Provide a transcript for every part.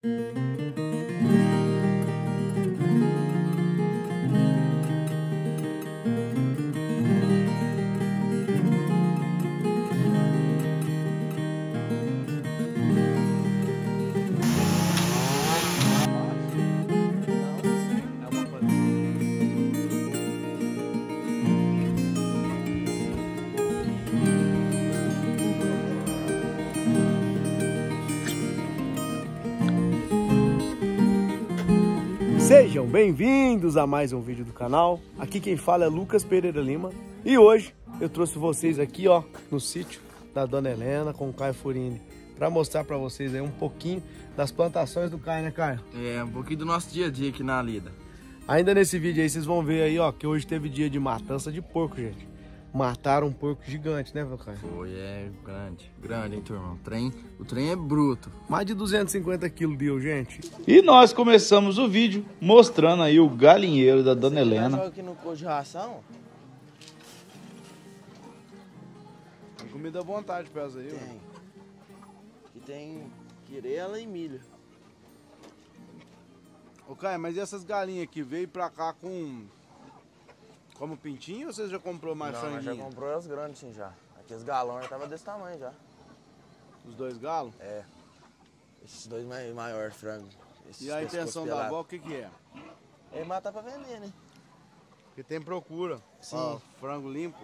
Sejam bem-vindos a mais um vídeo do canal. Aqui quem fala é Lucas Pereira Lima. E hoje eu trouxe vocês aqui, ó, no sítio da Dona Helena com o Caio Furini, para mostrar para vocês aí um pouquinho das plantações do Caio, né, Caio? É, um pouquinho do nosso dia a dia aqui na lida. Ainda nesse vídeo aí vocês vão ver aí, ó, que hoje teve dia de matança de porco, gente. Mataram um porco gigante, né, meu Caio? Foi, grande, hein, turma? O trem é bruto. Mais de 250 quilos deu, gente. E nós começamos o vídeo mostrando aí o galinheiro da Dona Helena. Joga aqui no couro de ração? Tem comida à vontade pra elas aí, ó. Tem. Aqui tem quirela e milho. Ô, Caio, mas e essas galinhas aqui veio pra cá como pintinho ou você já comprou mais franguinho? Não, já comprou as grandes sim já. Aqui os galões tava desse tamanho já. Os dois galos? É. Esses dois maiores frangos. E a intenção da avó, o que que é? É matar pra vender, né? Porque tem procura. Sim. Ó, frango limpo.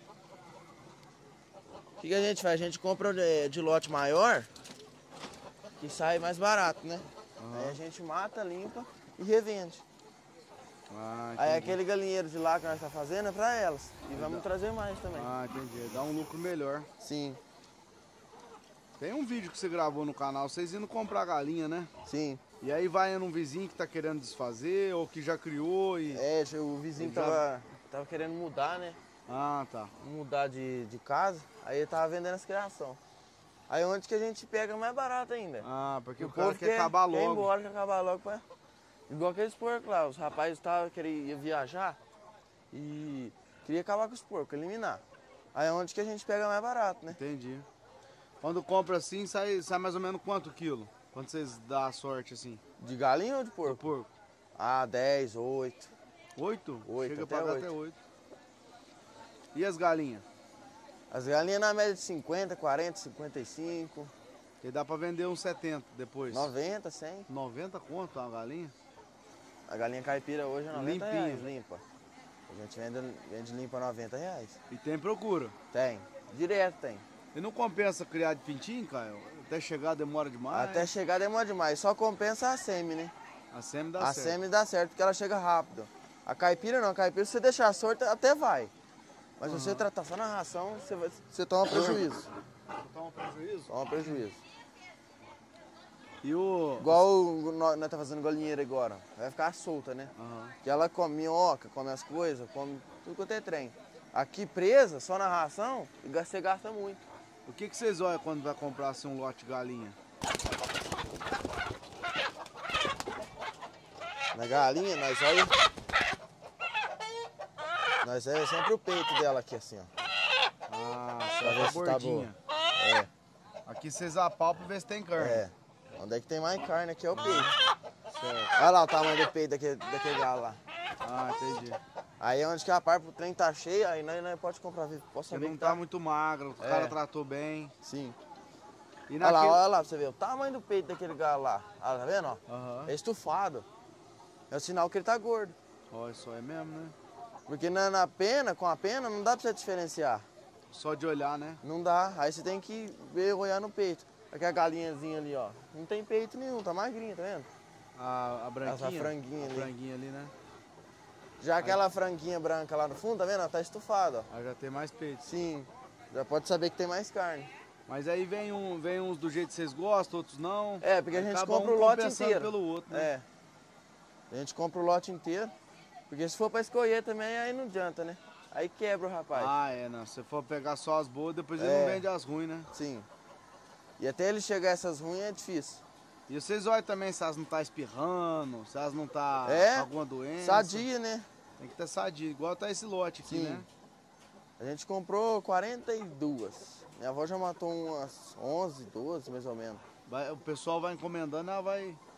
O que a gente faz? A gente compra de lote maior, que sai mais barato, né? Uhum. Aí a gente mata, limpa e revende. Ah, Aí aquele galinheiro de lá que nós tá fazendo é pra elas. E vamos trazer mais também. Ah, entendi. Dá um lucro melhor. Sim, Tem um vídeo que você gravou no canal, vocês indo comprar galinha, né? sim. E aí vai um vizinho que tá querendo desfazer ou que já criou e... É, o vizinho tava querendo mudar, né? Ah, tá. Mudar de casa, aí ele tava vendendo as criação. Aí onde que a gente pega mais barato ainda? Ah, porque o povo cara quer acabar Quer ir logo. embora, quer acabar logo. Igual aqueles porcos lá, os rapazes queriam viajar e queria acabar com os porcos, eliminar. Aí onde que a gente pega mais barato, né? Entendi. Quando compra assim, sai mais ou menos quanto quilo? Quando vocês dão a sorte assim? De galinha ou de Do porco? porco? Ah, 10, 8. 8? Oito, Chega a até pagar oito. até 8. E as galinhas? As galinhas na média de 50, 40, 55, Que dá pra vender uns 70 depois. 90, 100. 90 conto uma galinha? A galinha caipira hoje é 90 Limpinha. reais, limpa. A gente vende limpa 90 reais. E tem procura. Tem, direto tem. E não compensa criar de pintinho, Caio? Até chegar demora demais. Até chegar demora demais, só compensa a sêmen, né? A sêmen dá A certo. sêmen dá certo, porque ela chega rápido. A caipira não, a caipira se você deixar sorta até vai. Mas se você tratar só na ração, você toma prejuízo. Toma prejuízo? Toma prejuízo. E o... Igual nós tá fazendo galinheira agora, vai ficar solta, né? Aham. Que ela come minhoca, come as coisas, come tudo quanto é trem. Aqui presa, só na ração, você gasta muito. O que vocês olham quando vai comprar assim, um lote de galinha? Na galinha, nós olha. Nós é sempre o peito dela aqui, assim, ó. Ah, Pra ver só a se tá gordinha. É, Aqui vocês apalpam e vê se tem carne. é. Onde é que tem mais carne aqui é o peito. Certo. Olha lá o tamanho do peito daquele galo lá. Ah, entendi. Aí onde que a parte pro trem tá cheio, aí nós pode comprar, posso Porque saber não que tá muito magro, o É. cara tratou bem. Sim. E Olha naquele... lá pra você ver o tamanho do peito daquele galo lá. Ah, tá vendo, ó? Aham. É estufado. É o sinal que ele tá gordo. Ó, isso é mesmo, né? Porque na pena, com a pena, não dá pra você diferenciar. Só de olhar, né? Não dá. Aí você tem que ver, olhar no peito. Aqui a galinhazinha ali, ó. Não tem peito nenhum, tá magrinha, tá vendo? A branquinha. Essa franguinha ali. A franguinha ali, né? Já aquela franguinha branca lá no fundo, tá vendo? Ela tá estufada, ó. Aí já tem mais peito. Sim. Já pode saber que tem mais carne. Mas aí vem uns do jeito que vocês gostam, outros não. É, porque a gente Acaba compra um o lote compensando inteiro. pelo outro, né? É. A gente compra o lote inteiro. Porque se for pra escolher também, aí não adianta, né? Aí quebra o rapaz. Ah, é, não. Se for pegar só as boas, depois ele É. não vende as ruins, né? Sim. E até ele chegar a essas ruins é difícil. E vocês olham também se elas não tá espirrando, se elas não tá É, com alguma doença. Sadia, né? Tem que ter sadia, igual tá esse lote aqui, Sim. né? A gente comprou 42. Minha avó já matou umas 11, 12 mais ou menos. O pessoal vai encomendando, ela vai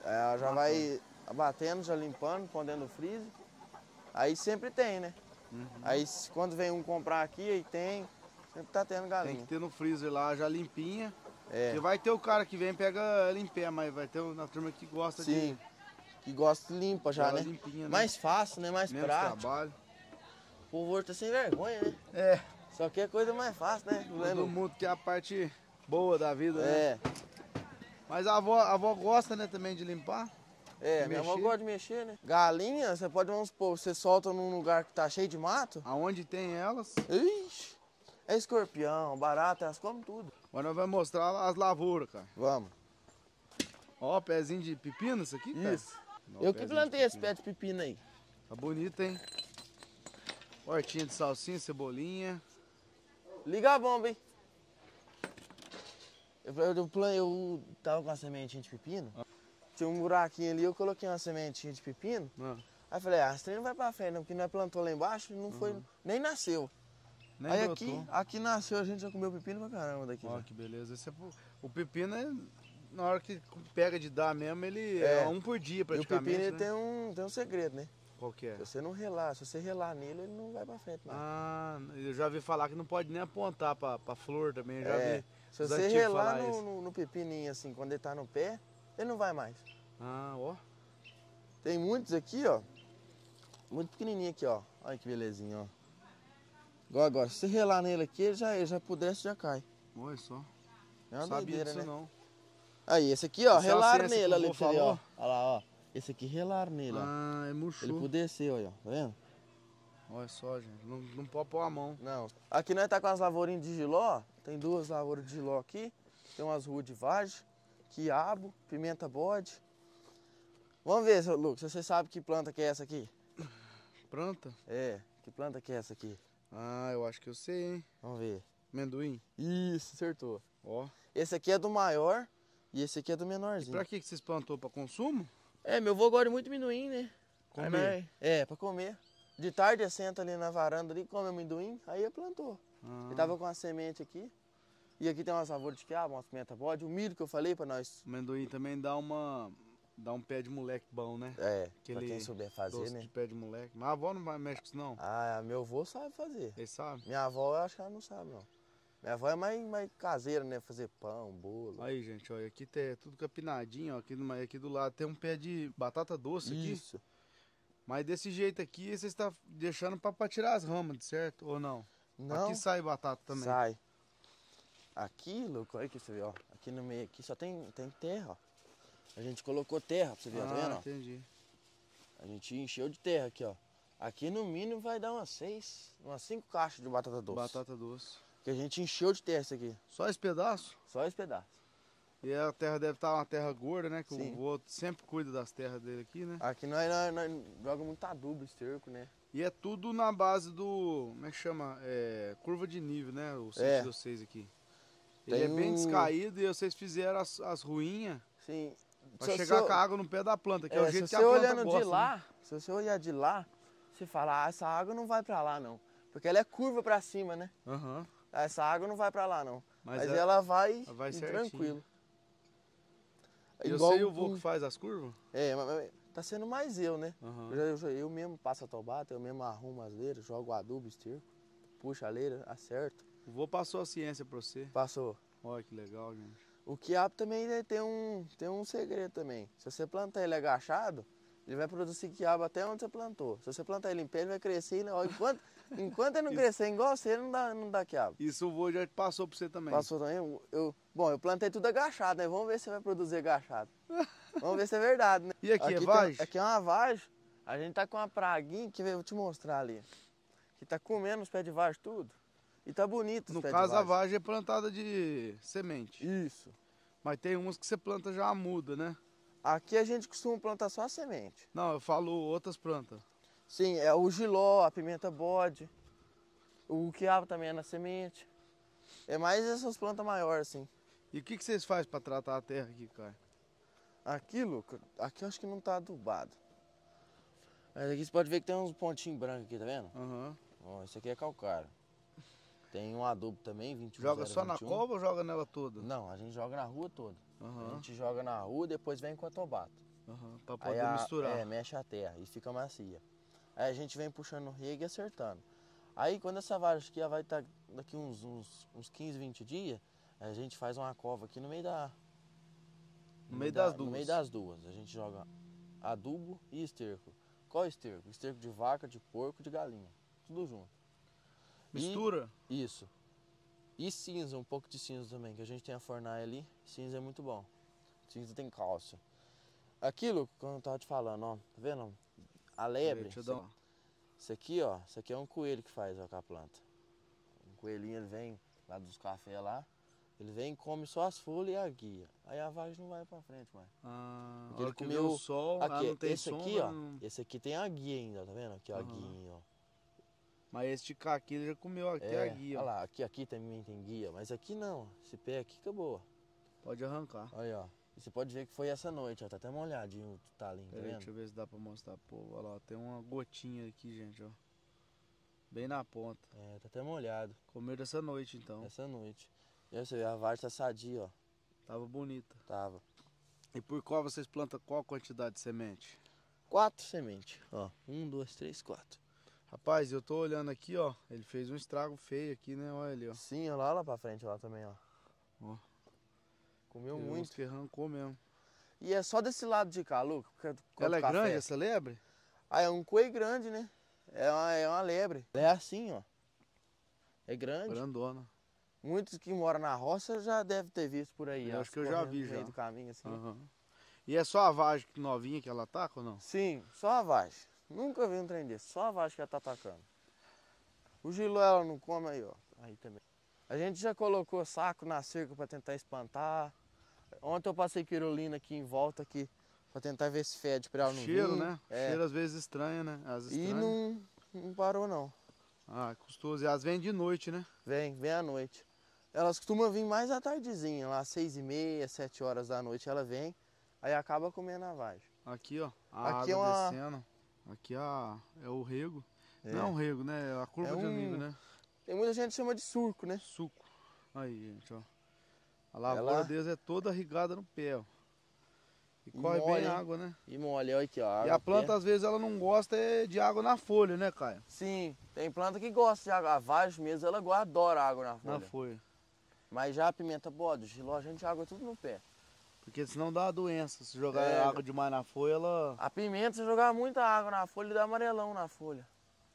Aí ela já vai abatendo, já limpando, pondo dentro do freezer. Aí sempre tem, né? Aí quando vem um comprar aqui, aí tem, sempre tá tendo galinha. Tem que ter no freezer lá já limpinha. É. Porque vai ter o cara que vem e pega ela em pé, mas vai ter na turma que gosta Sim, que gosta limpa já, ela né? limpinha, né? Mais fácil, né? Mais Menos prático. trabalho. O povo hoje tá sem vergonha, né? É, Só que é coisa mais fácil, né? todo mundo quer a parte boa da vida, né? É, Mas a avó gosta, né, também de limpar. minha avó mexer. gosta de mexer, né? Galinha, você pode, vamos supor, você solta num lugar que tá cheio de mato. Aonde tem elas, Ixi, é escorpião, barata, elas comem tudo. agora nós vamos mostrar as lavouras, cara. Vamos. Ó, pezinho de pepino isso aqui, cara. Isso. Ó, Eu que pezinho plantei de esse pepino. pé de pepino aí. Tá bonito, hein? Hortinha de salsinha, cebolinha. Liga a bomba, hein? Eu tava com uma sementinha de pepino. Tinha um buraquinho ali, eu coloquei uma sementinha de pepino. Ah, Aí falei, esse trem não vai pra frente não, porque nós plantou lá embaixo e não foi, nem nasceu. nem Aí brotou. aqui nasceu, a gente já comeu pepino pra caramba daqui. Ó, já. que beleza. Esse é o pepino, na hora que pega de dar mesmo, ele é um por dia E o praticamente, pepino ele né? tem um segredo, né? Qual que é? Se você não relar, se você relar nele, ele não vai pra frente mais. Ah, eu já vi falar que não pode nem apontar pra flor também, eu já vi. Se os você antigos relar falar isso. no pepininho assim, quando ele tá no pé, ele não vai mais. Ah, ó. Tem muitos aqui, ó. Muito pequenininho aqui, ó. Olha que belezinha, ó. Igual agora, se você relar nele aqui, ele já apodrece e já cai. Olha só. É uma Sabia doideira, disso né? não. Aí, esse aqui, ó, Esse é a relaram ciência que nele o ali vô pra você ver, ó. falou? Olha lá, ó. Esse aqui relaram nele, ó. Ah, é Ele murchou. apodreceu aí, ó. Tá vendo? Olha só, gente. Não pode pôr a mão. Não. Aqui nós tá com as lavourinhas de giló. Tem 2 lavouras de giló aqui. Tem umas ruas de vagem, quiabo, pimenta bode. Vamos ver, seu Lucas, você sabe que planta que é essa aqui? Planta? É, que planta que é essa aqui? Ah, eu acho que eu sei, hein. Vamos ver. Amendoim. Isso, acertou. Ó. Esse aqui é do maior e esse aqui é do menorzinho. Pra que vocês plantou? Pra consumo? É, meu avô gosta muito de amendoim, né? Comer. Pra comer. De tarde ele senta ali na varanda ali, come amendoim, aí ele plantou. Ah. Ele tava com uma semente aqui. E aqui tem umas lavouras de quiabo, umas pimenta bode, o milho que eu falei pra nós. O amendoim também dá um pé de moleque bom, né? É, Aquele pra quem souber fazer, doce né? de pé de moleque. Mas a avó não vai mexer com isso, não. Ah, meu avô sabe fazer. Ele sabe? Minha avó, eu acho que ela não sabe, não. Minha avó é mais caseira, né? Fazer pão, bolo. Aí, gente, olha, aqui tem tudo capinadinho, ó. Aqui do lado tem um pé de batata doce aqui. Isso. Mas desse jeito aqui, vocês estão deixando pra tirar as ramas, certo? Ou não? Não, Aqui sai batata também. sai. Aqui, louco, olha que você vê, ó. Aqui no meio aqui só tem terra, ó. A gente colocou terra pra você ver, tá vendo? Ó? Entendi. A gente encheu de terra aqui, ó. Aqui no mínimo vai dar umas 5 caixas de batata doce. Batata doce. Que a gente encheu de terra isso aqui. Só esse pedaço? Só esse pedaço. E a terra deve estar uma terra gorda, né? Que Sim. o vô sempre cuida das terras dele aqui, né? Aqui nós joga muito adubo, esterco, né? E é tudo na base do, como é que chama? Curva de nível, né? O sítio É. de vocês aqui. Ele é Tem bem um- descaído e vocês fizeram as ruinhas Sim. pra Se chegar você- com a água no pé da planta, que é o se jeito que você a planta olhando gosta. de lá, se você olhar de lá, você fala, essa água não vai pra lá, não. Porque ela é curva pra cima, né? Né? Aham. Essa água não vai pra lá, não. Mas é- ela vai, vai ir certinho. tranquilo. E Igual você e o vô que faz as curvas? mas tá sendo mais eu, né? Aham. Eu mesmo passo a tobata, eu mesmo arrumo as leiras, jogo adubo, esterco, puxo a leira, acerto. O vô passou a ciência pra você. Passou. Olha que legal, gente. O quiabo também né, tem um segredo também. Se você plantar ele agachado, ele vai produzir quiabo até onde você plantou. Se você plantar ele em pé, ele vai crescer. Ó, enquanto ele não crescer igual você, não dá quiabo. Isso o vô já passou pra você também. Passou também? Bom, eu plantei tudo agachado, né? Vamos ver se vai produzir agachado. Vamos ver se é verdade, né? E aqui é tem- vagem? Aqui é uma vagem. A gente tá com uma praguinha, que eu vou te mostrar ali. Que tá comendo os pés de vagem tudo. E tá bonito os No pés caso, de a vagem. vagem é plantada de semente. Isso. Mas tem umas que você planta já muda, né? Aqui a gente costuma plantar só a semente. Não, eu falo outras plantas. Sim, é o jiló, a pimenta bode, o quiabo também é na semente. É mais essas plantas maiores, assim. E o que vocês fazem pra tratar a terra aqui, cara? Aqui, Luca, aqui eu acho que não tá adubado. Mas aqui você pode ver que tem uns pontinhos brancos aqui, tá vendo? Aham. Ó, isso aqui é calcário. Tem um adubo também, 21. Joga só na 021. cova ou joga nela toda? Não, a gente joga na rua toda. A Aham. gente joga na rua, depois vem com a tobata. Pra poder misturar. Mexe a terra e fica macia. Aí a gente vem puxando o rego e acertando. Aí quando essa vagem aqui vai estar daqui uns 15, 20 dias, a gente faz uma cova aqui no meio das duas. No meio das duas. A gente joga adubo e esterco. Qual esterco? Esterco de vaca, de porco, de galinha. Tudo junto. Mistura? Isso. E cinza, um pouco de cinza também, que a gente tem a fornalha ali. Cinza é muito bom. Cinza tem cálcio. Aquilo, como eu tava te falando, ó, tá vendo? A lebre. Isso aqui, ó, isso aqui é um coelho que faz, ó, com a planta. Um coelhinho, ele vem lá dos cafés lá, ele vem e come só as folhas e a guia. Aí a vagem não vai pra frente mais. Porque ele comeu o sol, aqui, não tem esse sombra, aqui, ó, não... esse aqui tem a guia ainda, tá vendo? Aqui, ó, a guia, ó. Mas esse de cá aqui ele já comeu até a guia, ó. Olha lá, aqui também tem guia, mas aqui não, esse pé aqui acabou. Pode arrancar. Aí, ó. E você pode ver que foi essa noite, ó. Tá até molhadinho o talinho, tá vendo? Deixa eu ver se dá pra mostrar pro povo. Olha lá, tem uma gotinha aqui, gente, ó. Bem na ponta. É, tá até molhado. Comeram essa noite, então. Essa noite. E aí você vê, a vagem tá sadia, ó. Tava bonita. Tava. E por qual vocês plantam qual quantidade de semente? 4 sementes, ó. 1, 2, 3, 4. Rapaz, eu tô olhando aqui, ó. Ele fez um estrago feio aqui, né? Olha ali, ó. Sim, olha lá pra frente, lá também, ó. Ó. Comeu Tem uns muito. que arrancou mesmo. E é só desse lado de cá, Luca. Ela é grande, essa lebre? Ah, é um coelho grande, né? É uma lebre. É assim, ó. É grande. Grandona. Muitos que moram na roça já devem ter visto por aí. Eu acho que eu já vi no já. meio do caminho, assim. E é só a vagem novinha que ela ataca ou não? Sim, só a vagem. Nunca vi um trem desse. Só a vagem que ela tá atacando. O giló ela não come aí, ó. Aí também. A gente já colocou saco na cerca para tentar espantar. Ontem eu passei quirolina aqui em volta aqui para tentar ver se fede para ela não vir. Cheiro, né? Cheiro às vezes estranha, né? E não parou não. Ah, custoso. E elas vêm de noite, né? Vem à noite. Elas costumam vir mais à tardezinha, lá às 6h30, 7 horas da noite ela vem. Aí acaba comendo a vagem. Aqui, ó. A água descendo. Aqui é o rego. Não é um rego, né? É a curva de amigo, né? Tem muita gente que chama de surco, né? Suco. Aí, gente, ó. A lavoura deles é toda irrigada no pé, ó. E corre bem água, né? E molha, olha aqui, ó. E a planta, às vezes, ela não gosta de água na folha, né, Caio? Sim, tem planta que gosta de água. A vagem mesmo, ela adora água na folha. Na folha. Mas já a pimenta bode, o giló, a gente água tudo no pé. Porque senão dá uma doença. Se jogar água demais na folha, ela... A pimenta, se jogar muita água na folha, dá amarelão na folha.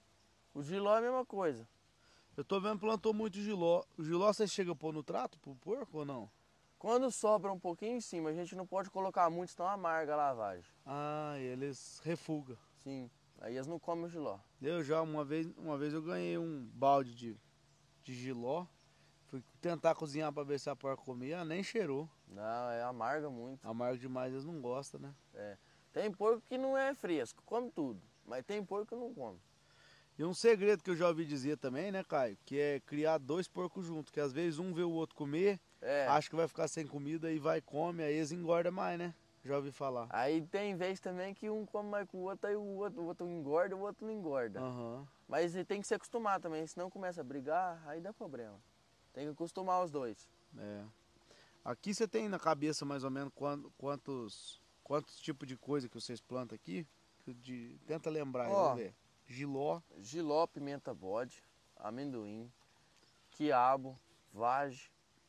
O giló é a mesma coisa. Eu tô vendo que plantou muito giló. O giló você chega a pôr no trato pro porco ou não? Quando sobra um pouquinho em cima, a gente não pode colocar muito, senão amarga a lavagem. Ah, eles refugam. Sim, aí eles não comem o giló. Eu já, uma vez eu ganhei um balde de giló. Fui tentar cozinhar pra ver se a porca comia, nem cheirou. Não, amarga muito. Amarga demais, eles não gostam, né? É. Tem porco que não é fresco, come tudo. Mas tem porco que não come. E um segredo que eu já ouvi dizer também, né, Caio? Que é criar 2 porcos juntos. Que às vezes um vê o outro comer, acha que vai ficar sem comida e vai come, aí eles engordam mais, né? Já ouvi falar. Aí tem vez também que um come mais com o outro, aí o outro engorda, o outro não engorda. Mas tem que se acostumar também, senão começa a brigar, aí dá problema. Tem que acostumar os dois. É. Aqui você tem na cabeça mais ou menos quantos tipos de coisa que vocês plantam aqui? Tenta lembrar aí, vamos ver. Giló, pimenta bode, amendoim, quiabo, vagem.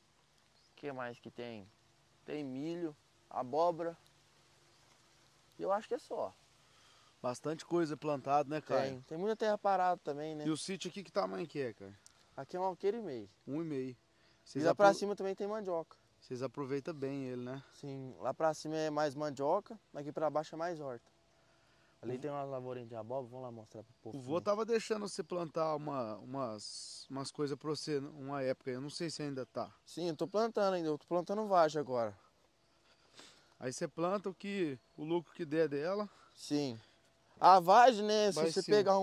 O que mais que tem? Tem milho, abóbora. E eu acho que é só. Bastante coisa plantada, né, Caio? Tem muita terra parada também, né? E o sítio aqui que tamanho que é, cara? Aqui é 1,5 kg. 1,5 kg. E lá pra cima também tem mandioca. Vocês aproveitam bem ele, né? Sim, lá pra cima é mais mandioca, aqui pra baixo é mais horta. Ali tem uma lavourinha de abóbora, vamos lá mostrar pro povo. O vô tava deixando você plantar umas coisas pra você, uma época, eu não sei se ainda tá. Sim, eu tô plantando ainda, eu tô plantando vagem agora. Aí você planta o lucro que der dela. Sim. A vagem, né, se você pegar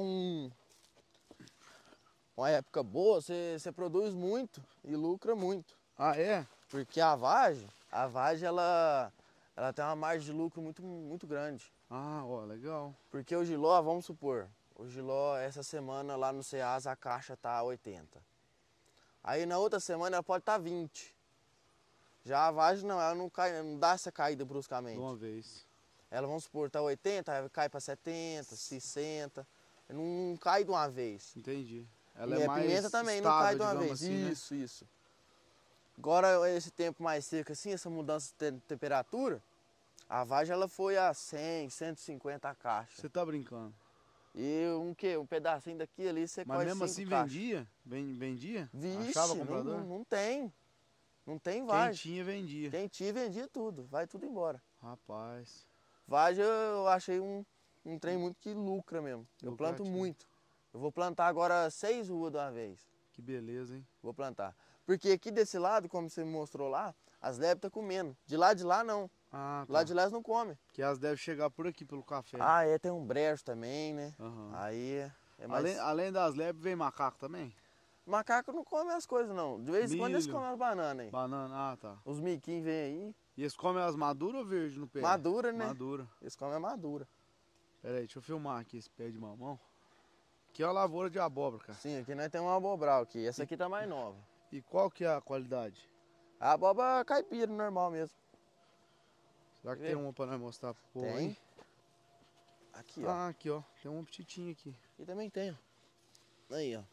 uma época boa, você produz muito e lucra muito. Ah, é? Porque a vagem ela tem uma margem de lucro muito grande. Ah, ó, legal. Porque o giló, vamos supor, o giló essa semana lá no Ceasa a caixa tá 80. Aí na outra semana ela pode estar 20. Já a vagem não, ela não dá essa caída bruscamente. De uma vez. Ela, vamos supor, tá 80, aí cai pra 70, 60. Não cai de uma vez. Entendi. Ela E é a mais pimenta também estável, não cai de uma digamos vez. assim, Isso, isso. Agora, esse tempo mais seco assim, essa mudança de temperatura, a vagem ela foi a 100, 150 a caixa. Você tá brincando? E um pedacinho daqui ali, você Mas corre mesmo 5 assim caixas. vendia? Vendia? Vixe, Achava comprador? não tem. Não tem Quem vagem. tinha, vendia. Quem tinha, vendia tudo. Vai tudo embora. Rapaz. Vagem eu achei um trem muito que lucra mesmo. Eu planto Lucrativo. muito. Eu vou plantar agora 6 ruas de uma vez. Que beleza, hein? Vou plantar. Porque aqui desse lado, como você me mostrou lá, as lebres estão comendo. De lá não. Ah, Lá tá. de lá eles não comem. Que elas devem chegar por aqui, pelo café. Ah, é, tem um brejo também, né? Aham. Aí é mais... Além das lebres, vem macaco também? Macaco não come as coisas não. De vez em quando eles Milho. comem as bananas aí. Banana, ah, tá. Os miquinhos vêm aí. E eles comem as maduras ou verde no pé? Madura, né? Madura. Eles comem a madura. Pera aí, deixa eu filmar aqui esse pé de mamão. Aqui é uma lavoura de abóbora, cara. Sim, aqui nós temos uma abobral aqui. Essa aqui tá mais nova. E qual que é a qualidade? A abóbora caipira, normal mesmo. Será que Quer tem ver? uma pra nós mostrar pro povo Tem. aí? Aqui, ó. Ah, aqui, ó. Tem um petitinho aqui. E também tem, ó. Aí, ó.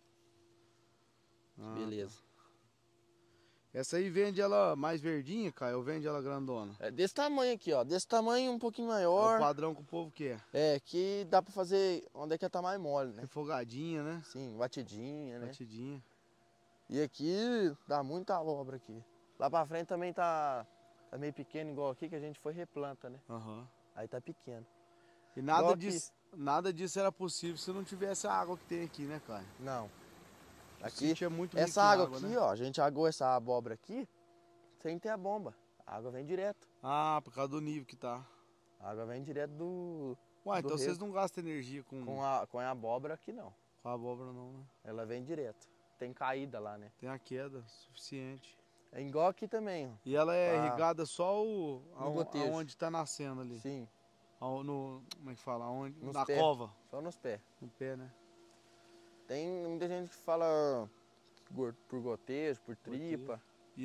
Ah, Beleza. tá. Essa aí vende ela mais verdinha, cara, ou vende ela grandona? É desse tamanho aqui, ó. Desse tamanho um pouquinho É o maior. padrão que o povo quer. É, que dá pra fazer onde é que ela tá mais mole, né? Refogadinha, né? Sim, batidinha, né? Batidinha. E aqui dá muita abóbora aqui. Lá pra frente também tá meio pequeno igual aqui, que a gente foi replanta, né? Aham. Aí tá pequeno. E Igual aqui. nada disso era possível se não tivesse a água que tem aqui, né, cara? Não. O Aqui, sítio é muito rico essa em água aqui, né? ó, a gente agou essa abóbora aqui sem ter a bomba. A água vem direto. Ah, por causa do nível que tá. A água vem direto do Ué, do então vocês rio. não gastam energia com com a abóbora aqui não. a abóbora não, né? Ela vem direto. Tem caída lá, né? Tem a queda suficiente. É igual aqui também, ó. E ela é Ah. irrigada só gotejo. aonde tá nascendo ali. Sim, Como é que fala? Aonde? Nos Na pés. cova. só nos pés. No pé, né? Tem muita gente que fala por gotejo, por tripa.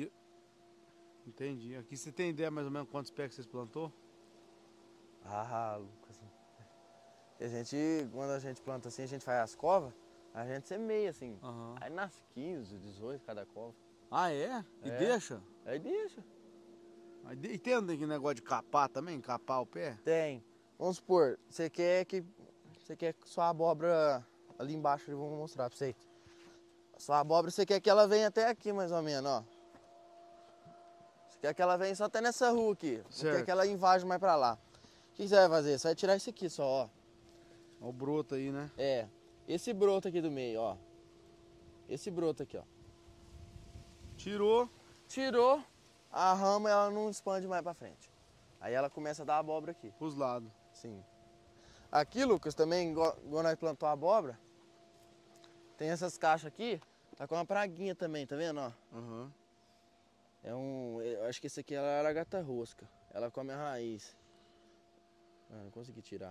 Entendi. Aqui você tem ideia mais ou menos quantos pés que vocês plantou? Ah, Lucas. Quando a gente planta assim, a gente faz as covas, a gente semeia assim. Aham. Aí nasce 15, 18 cada cova. Ah, é? E É. deixa? Aí deixa. E tem aquele negócio de capar também? Capar o pé? Tem. Vamos supor, você quer que sua abóbora ali embaixo, eu vou mostrar pra você. Sua abóbora, você quer que ela venha até aqui mais ou menos, ó. Você quer que ela venha só até nessa rua aqui. Você Certo. quer que ela invade mais pra lá. O que você vai fazer? Você vai tirar isso aqui só, ó. Olha o broto aí, né? É, esse broto aqui do meio, ó. Esse broto aqui, ó. Tirou. Tirou, a rama ela não expande mais pra frente. Aí ela começa a dar abóbora aqui. Pros lados. Sim. Aqui, Lucas, também, igual nós plantou a abóbora, tem essas caixas aqui, tá com uma praguinha também, tá vendo, ó? Aham. Eu acho que esse aqui ela era a gata rosca. Ela come a raiz. Ah, não consegui tirar.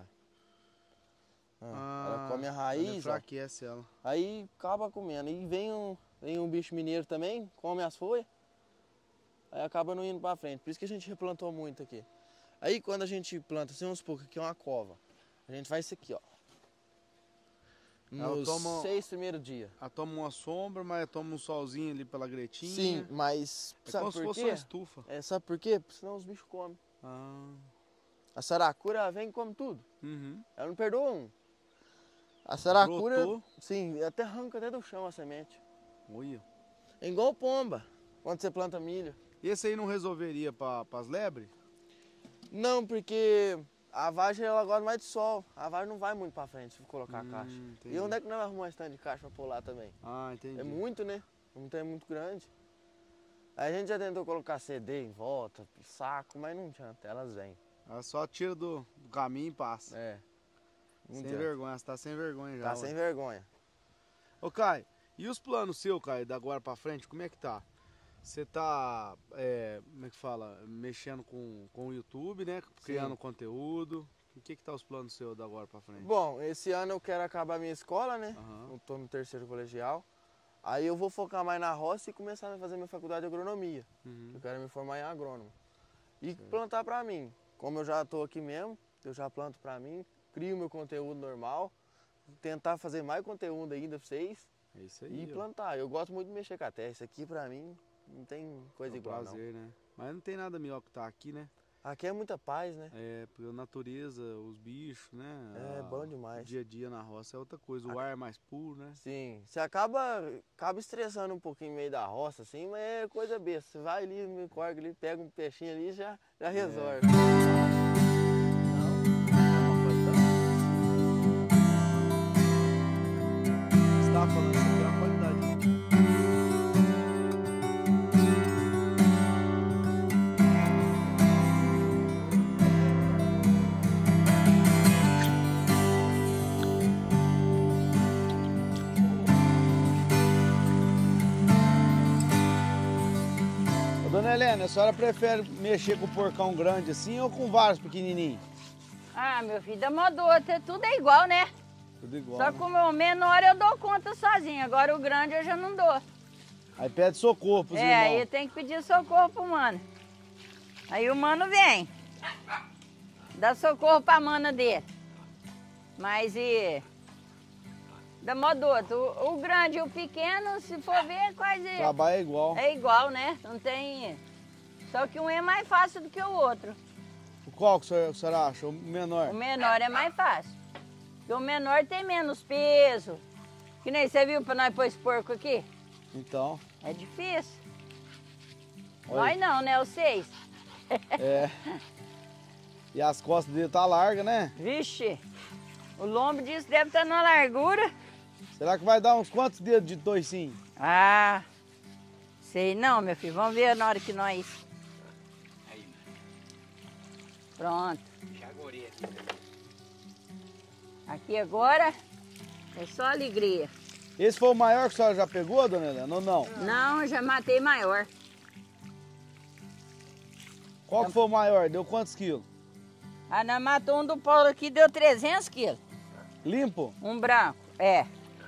Ela come a raiz, ó. Enfraquece ela. Aí acaba comendo. E vem um bicho mineiro também, come as folhas. Aí acaba não indo pra frente. Por isso que a gente replantou muito aqui. Aí quando a gente planta, assim, vamos supor que aqui é uma cova. A gente faz isso aqui, ó. Ela Nos toma- 6 primeiros dias. Ela toma uma sombra, mas toma um solzinho ali pela gretinha. Sim, mas É sabe como se por fosse quê? uma estufa. Sabe por quê? Porque senão os bichos comem. Ah. A saracura ela vem e come tudo. Uhum. Ela não perdoa um. A saracura, Brotou. sim, até arranca até do chão a semente. Olha. É igual pomba, quando você planta milho. E esse aí não resolveria pras lebres? Não, porque a vagem ela gosta mais de sol. A vagem não vai muito pra frente se colocar a caixa. Entendi. E onde é que nós vamos arrumar um stand de caixa pra pôr lá também? Ah, entendi. É muito, né? Não tem muito grande. Aí a gente já tentou colocar CD em volta, saco, mas não adianta, elas vêm. Ela só tira do caminho e passa. É. Não Sem adianta. vergonha, você tá sem vergonha já. Tá ué. sem vergonha. Ô, Caio, e os planos seus, Caio, da agora pra frente, como é que tá? Você tá, como é que fala, mexendo com o YouTube, né? Criando conteúdo. O que tá os planos seus da agora pra frente? Bom, esse ano eu quero acabar a minha escola, né? Aham. Eu tô no 3º colegial. Aí eu vou focar mais na roça e começar a fazer minha faculdade de agronomia. Uhum. Eu quero me formar em agrônomo. E plantar pra mim. como eu já tô aqui mesmo, eu já planto pra mim, crio meu conteúdo normal, tentar fazer mais conteúdo ainda pra vocês. É isso aí. E plantar. Eu gosto muito de mexer com a terra. Isso aqui pra mim não tem coisa igual, prazer, né? Mas não tem nada melhor que tá aqui, né? Aqui é muita paz, né? É, porque a natureza, os bichos, né? É bom demais. O dia a dia na roça é outra coisa. O ar é mais puro, né? Sim. Você acaba estressando um pouquinho no meio da roça, assim, mas é coisa besta. Você vai ali, me corga ali, pega um peixinho ali e já resolve. Você tava falando isso aqui é uma qualidade. Dona Helena, a senhora prefere mexer com o porcão grande assim ou com vários pequenininhos? Ah, meu filho, da moda outra, tudo é igual, né? Tudo igual. Só né? que o meu menor eu dou conta sozinho, agora o grande eu já não dou. Aí pede socorro pros irmãos. Aí tem que pedir socorro pro mano. Aí o mano vem, dá socorro pra mana dele. Mas da moda outra, o grande e o pequeno, se for ver, quase O trabalho é igual. é igual, né? Não tem... Só que um é mais fácil do que o outro. Qual que a senhora acha? O menor? O menor é mais fácil. Porque o menor tem menos peso. Que nem você viu pra nós pôr esse porco aqui? Então. É difícil. Olha Nós aí. não, né? Vocês. É. E as costas dele tá largas, né? Vixe, o lombo disso deve estar na largura. Será que vai dar uns quantos dedos de toicinho? Ah, sei não, meu filho. Vamos ver na hora que nós... Pronto. Aqui agora é só alegria. Esse foi o maior que a senhora já pegou, dona Helena, ou não? Não, eu já matei maior. Qual que foi o maior? Deu quantos quilos? Ah, nós matou um do Paulo aqui, deu 300 quilos. Limpo? Um branco, é.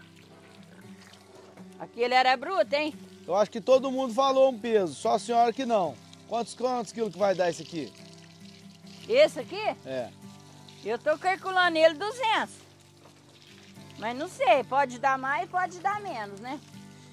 Aquele era bruto, hein? Eu acho que todo mundo falou um peso, só a senhora que não. Quantos quilos que vai dar esse aqui? Esse aqui, É. eu tô calculando ele 200. Mas não sei, pode dar mais, pode dar menos, né?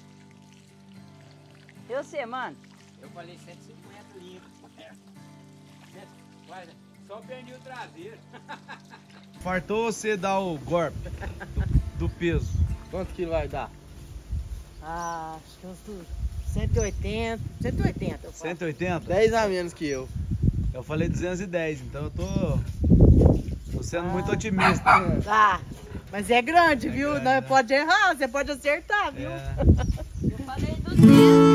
Eu sei, mano. Eu falei 150 limpo. Olha, só perdi o traseiro. Fartou você dar o golpe do peso? Quanto que vai dar? Ah, acho que uns 180. 180, eu falo. 180? 10 a menos que eu. Eu falei 210, então eu tô sendo muito otimista. Ah, mas é grande, viu? grande, Não né? pode errar, você pode acertar, viu? É. Eu falei 200.